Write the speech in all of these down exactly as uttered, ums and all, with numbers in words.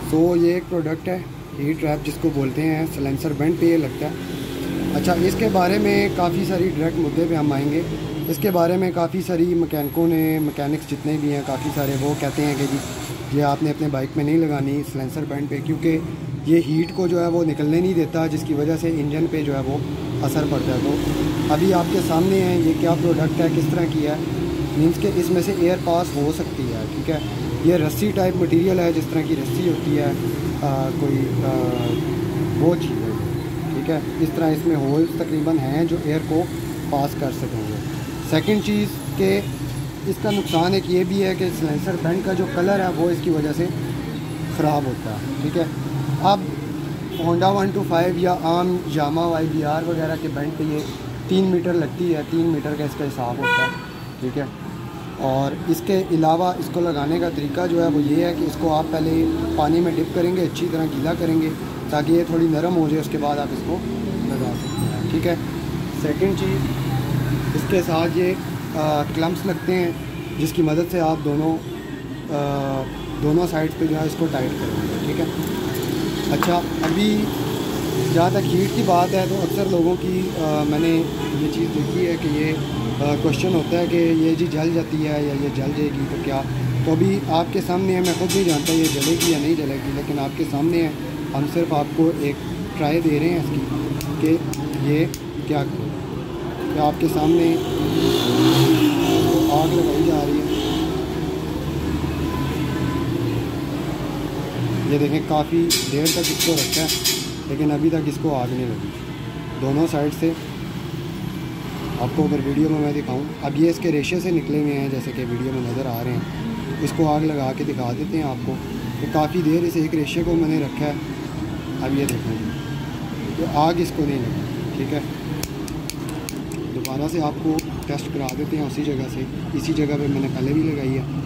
सो ये एक प्रोडक्ट है हीट ट्रैप जिसको बोलते हैं, सलेंसर बेंड पे ये लगता है। अच्छा, इसके बारे में काफ़ी सारी डायरेक्ट मुद्दे पे हम आएंगे। इसके बारे में काफ़ी सारी मकैनिकों ने, मकैनिक्स जितने भी हैं काफ़ी सारे, वो कहते हैं कि जी ये आपने अपने बाइक में नहीं लगानी सलेंसर बेंड पे, क्योंकि ये हीट को जो है वो निकलने नहीं देता, जिसकी वजह से इंजन पे जो है वो असर पड़ता है। तो अभी आपके सामने है ये क्या प्रोडक्ट है, किस तरह की है, मीन्स के इसमें से एयर पास हो सकती है। ठीक है, ये रस्सी टाइप मटेरियल है, जिस तरह की रस्सी होती है आ, कोई आ, वो चीज़ है। ठीक है, इस तरह इसमें होल्स तकरीबन हैं जो एयर को पास कर सकेंगे। सेकंड चीज़ के इसका नुकसान एक ये भी है कि सलेंसर बेंड का जो कलर है वो इसकी वजह से ख़राब होता है। ठीक है, अब होंडा वन टू फाइव या आम यामा वाई बी आर वगैरह के बेंड पे ये तीन मीटर लगती है, तीन मीटर का इसका हिसाब होता है। ठीक है, और इसके अलावा इसको लगाने का तरीका जो है वो ये है कि इसको आप पहले पानी में डिप करेंगे, अच्छी तरह गीला करेंगे ताकि ये थोड़ी नरम हो जाए, उसके बाद आप इसको लगा सकते हैं। ठीक है, सेकंड चीज़, इसके साथ ये क्लम्प्स लगते हैं जिसकी मदद से आप दोनों आ, दोनों साइड्स पे जो है इसको टाइट करेंगे। ठीक है। अच्छा, अभी जहाँ तक हीट की बात है तो अक्सर लोगों की आ, मैंने ये चीज़ देखी है कि ये क्वेश्चन होता है कि ये जी जल जाती है या ये जल जाएगी तो क्या। तो अभी आपके सामने है, मैं खुद नहीं जानता ये जलेगी या नहीं जलेगी, लेकिन आपके सामने है, हम सिर्फ आपको एक ट्राई दे रहे हैं इसकी कि ये क्या करें। तो आपके सामने तो आग लगाई जा रही है, ये देखें काफ़ी देर तक इसको रखा है लेकिन अभी तक इसको आग नहीं लगी। दोनों साइड से आपको अगर वीडियो में मैं दिखाऊं, अब ये इसके रेशे से निकले हुए हैं जैसे कि वीडियो में नज़र आ रहे हैं। इसको आग लगा के दिखा देते हैं आपको कि काफ़ी देर इस एक रेशे को मैंने रखा है। अब ये देखें तो आग इसको नहीं लगी। ठीक है, दोबारा से आपको टेस्ट करा देते हैं उसी जगह से, इसी जगह पे मैंने पहले भी लगाई है।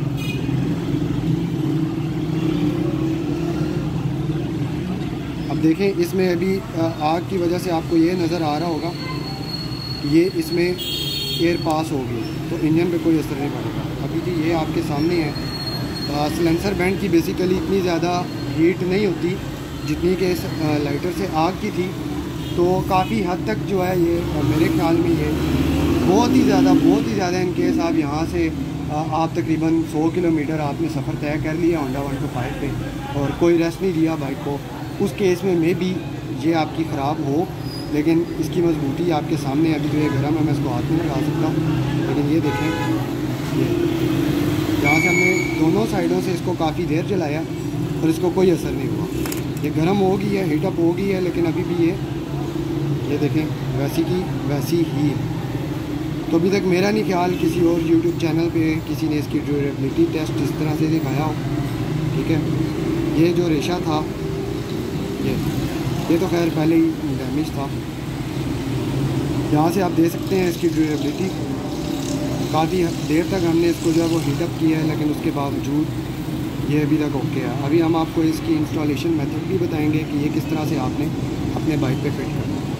अब देखें इसमें अभी आग की वजह से आपको ये नज़र आ रहा होगा ये इसमें एयर पास हो गई तो इंजन पे कोई असर नहीं पड़ेगा। अभी जी ये आपके सामने है। सलेंसर बैंड की बेसिकली इतनी ज़्यादा हीट नहीं होती जितनी कि इस लाइटर से आग की थी, तो काफ़ी हद तक जो है ये मेरे ख्याल में ये बहुत ही ज़्यादा बहुत ही ज़्यादा इन केस आप यहाँ से आप तकरीबन सौ किलोमीटर आपने सफ़र तय कर लिया होंडा वन टू फाइव पे और कोई रेस्ट नहीं दिया बाइक को, उस केस में मे भी ये आपकी ख़राब हो। लेकिन इसकी मजबूती आपके सामने, अभी जो ये गर्म है मैं इसको हाथ में लगा सकता हूँ, लेकिन ये देखें ये जहाँ से हमने दोनों साइडों से इसको काफ़ी देर जलाया और इसको कोई असर नहीं हुआ। ये गर्म हो गई है, हीटअप हो गई है, लेकिन अभी भी ये ये देखें वैसी की वैसी ही है। तो अभी तक मेरा नहीं ख्याल किसी और यूट्यूब चैनल पे किसी ने इसकी ड्यूरेबिलिटी टेस्ट इस तरह से दिखाया हो। ठीक है, ये जो रेशा था ये ये तो खैर पहले ही डैमेज था। यहाँ से आप दे सकते हैं इसकी ड्यूरेबिलिटी, काफ़ी देर तक हमने इसको जो है वो हीटअप किया है, लेकिन उसके बावजूद ये अभी तक ओके है। अभी हम आपको इसकी इंस्टॉलेशन मेथड भी बताएंगे कि ये किस तरह से आपने अपने बाइक पे फिट करना है।